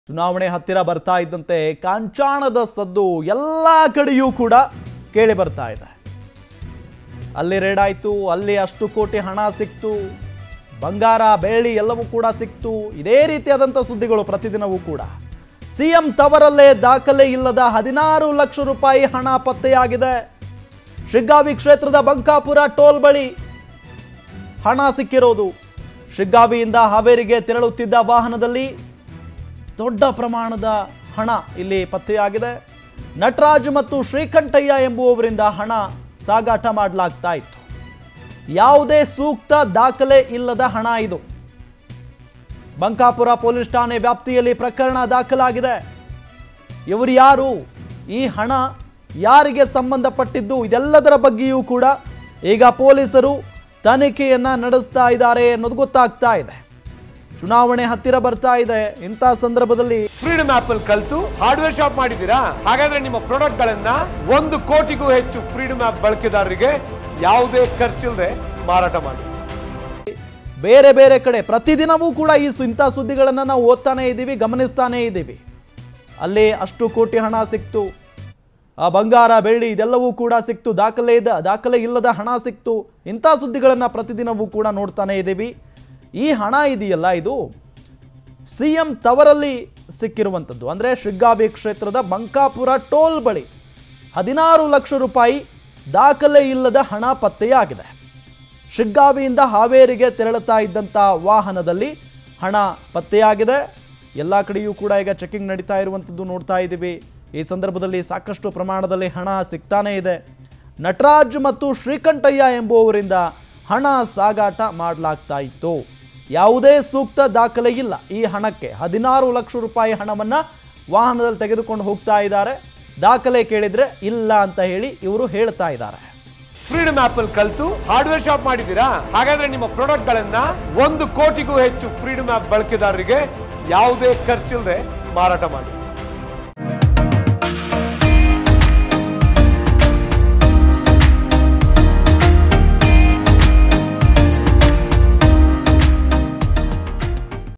ಚುನಾವಣೆ ಹತ್ತಿರ ಬರ್ತಾ ಇದ್ದಂತೆ ಕಾಂಚಾಣದ ಸದ್ದು ಎಲ್ಲಾ ಕಡೆಯೂ ಕೂಡ ಕೇಳಿ ಬರ್ತಾ ಇದೆ. ಅಲ್ಲಿ ರೇಡ್ ಆಯ್ತು, ಅಲ್ಲಿ ಅಷ್ಟು ಕೋಟಿ ಹಣ ಸಿಕ್ತು, ಬಂಗಾರ ಬೆಳ್ಳಿ ಎಲ್ಲವೂ ಕೂಡ ಸಿಕ್ತು. ಇದೇ ರೀತಿಯಾದಂಥ ಸುದ್ದಿಗಳು ಪ್ರತಿದಿನವೂ ಕೂಡ. ಸಿಎಂ ತವರಲ್ಲೇ ದಾಖಲೆ ಇಲ್ಲದ 16 ಲಕ್ಷ ರೂಪಾಯಿ ಹಣ ಪತ್ತೆಯಾಗಿದೆ. ಶಿಗ್ಗಾವಿ ಕ್ಷೇತ್ರದ ಬಂಕಾಪುರ ಟೋಲ್ ಬಳಿ ಹಣ ಸಿಕ್ಕಿರೋದು. ಶಿಗ್ಗಾವಿಯಿಂದ ಹಾವೇರಿಗೆ ತೆರಳುತ್ತಿದ್ದ ವಾಹನದಲ್ಲಿ ದೊಡ್ಡ ಪ್ರಮಾಣದ ಹಣ ಇಲ್ಲಿ ಪತ್ತೆಯಾಗಿದೆ. ನಟರಾಜ್ ಮತ್ತು ಶ್ರೀಕಂಠಯ್ಯ ಎಂಬುವವರಿಂದ ಹಣ ಸಾಗಾಟ ಮಾಡಲಾಗ್ತಾ ಇತ್ತು. ಯಾವುದೇ ಸೂಕ್ತ ದಾಖಲೆ ಇಲ್ಲದ ಹಣ ಇದು. ಬಂಕಾಪುರ ಪೊಲೀಸ್ ಠಾಣೆ ವ್ಯಾಪ್ತಿಯಲ್ಲಿ ಪ್ರಕರಣ ದಾಖಲಾಗಿದೆ. ಇವರು ಯಾರು, ಈ ಹಣ ಯಾರಿಗೆ ಸಂಬಂಧಪಟ್ಟಿದ್ದು, ಇದೆಲ್ಲದರ ಬಗ್ಗೆಯೂ ಕೂಡ ಈಗ ಪೊಲೀಸರು ತನಿಖೆಯನ್ನ ನಡೆಸ್ತಾ ಇದ್ದಾರೆ ಅನ್ನೋದು ಗೊತ್ತಾಗ್ತಾ ಇದೆ. ಚುನಾವಣೆ ಹತ್ತಿರ ಬರ್ತಾ ಇದೆ. ಇಂಥ ಸಂದರ್ಭದಲ್ಲಿ ಫ್ರೀಡಮ್ ಆಪ್ ಅಲ್ಲಿ ಕಲಿತು ಹಾರ್ಡ್ವೇರ್ ಶಾಪ್ ಮಾಡಿದ್ದೀರಾ? ಹಾಗಾದ್ರೆ ನಿಮ್ಮ ಪ್ರಾಡಕ್ಟ್ ಗಳನ್ನ 1 ಕೋಟಿಗೂ ಹೆಚ್ಚು ಫ್ರೀಡಮ್ ಆಪ್ ಬಳಕೆದಾರರಿಗೆ ಯಾವುದೇ ಖರ್ಚಿಲ್ಲದೆ ಮಾರಾಟ ಮಾಡಿ. ಬೇರೆ ಬೇರೆ ಕಡೆ ಪ್ರತಿದಿನವೂ ಕೂಡ ಇಂಥ ಸುದ್ದಿಗಳನ್ನು ನಾವು ಓದ್ತಾನೆ ಇದ್ದೀವಿ, ಗಮನಿಸ್ತಾನೆ ಇದ್ದೀವಿ. ಅಲ್ಲಿ ಅಷ್ಟು ಕೋಟಿ ಹಣ ಸಿಕ್ತು, ಆ ಬಂಗಾರ ಬೆಳ್ಳಿ ಇದೆಲ್ಲವೂ ಕೂಡ ಸಿಕ್ತು, ದಾಖಲೆ ಇಲ್ಲದ ಹಣ ಸಿಕ್ತು. ಇಂಥ ಸುದ್ದಿಗಳನ್ನು ಪ್ರತಿದಿನವೂ ಕೂಡ ನೋಡ್ತಾನೆ ಇದ್ದೀವಿ. ಈ ಹಣ ಇದೆಯಲ್ಲ, ಇದು ಸಿಎಂ ತವರಲ್ಲಿ ಸಿಕ್ಕಿರುವಂಥದ್ದು. ಅಂದರೆ ಶಿಗ್ಗಾವಿ ಕ್ಷೇತ್ರದ ಬಂಕಾಪುರ ಟೋಲ್ ಬಳಿ 16 ಲಕ್ಷ ರೂಪಾಯಿ ದಾಖಲೆ ಇಲ್ಲದ ಹಣ ಪತ್ತೆಯಾಗಿದೆ. ಶಿಗ್ಗಾವಿಯಿಂದ ಹಾವೇರಿಗೆ ತೆರಳುತ್ತಾ ಇದ್ದಂಥ ವಾಹನದಲ್ಲಿ ಹಣ ಪತ್ತೆಯಾಗಿದೆ. ಎಲ್ಲ ಕಡೆಯೂ ಕೂಡ ಈಗ ಚೆಕಿಂಗ್ ನಡೀತಾ ಇರುವಂಥದ್ದು ನೋಡ್ತಾ ಇದ್ದೀವಿ. ಈ ಸಂದರ್ಭದಲ್ಲಿ ಸಾಕಷ್ಟು ಪ್ರಮಾಣದಲ್ಲಿ ಹಣ ಸಿಗ್ತಾನೇ ಇದೆ. ನಟರಾಜ್ ಮತ್ತು ಶ್ರೀಕಂಠಯ್ಯ ಎಂಬುವವರಿಂದ ಹಣ ಸಾಗಾಟ ಮಾಡಲಾಗ್ತಾ ಇತ್ತು. ಯಾವುದೇ ಸೂಕ್ತ ದಾಖಲೆ ಇಲ್ಲ ಈ ಹಣಕ್ಕೆ. 16 ಲಕ್ಷ ರೂಪಾಯಿ ಹಣವನ್ನು ವಾಹನದಲ್ಲಿ ತೆಗೆದುಕೊಂಡು ಹೋಗ್ತಾ ಇದ್ದಾರೆ. ದಾಖಲೆ ಕೇಳಿದ್ರೆ ಇಲ್ಲ ಅಂತ ಹೇಳಿ ಇವರು ಹೇಳ್ತಾ ಇದ್ದಾರೆ. ಫ್ರೀಡಮ್ ಆಪ್ ಅಲ್ಲಿ ಕಲಿತು ಹಾರ್ಡ್ವೇರ್ ಶಾಪ್ ಮಾಡಿದ್ದೀರಾ? ಹಾಗಾದ್ರೆ ನಿಮ್ಮ ಪ್ರಾಡಕ್ಟ್ ಗಳನ್ನ 1 ಕೋಟಿಗೂ ಹೆಚ್ಚು ಫ್ರೀಡಮ್ ಆಪ್ ಬಳಕೆದಾರರಿಗೆ ಯಾವುದೇ ಖರ್ಚಿಲ್ಲದೆ ಮಾರಾಟ ಮಾಡಿ.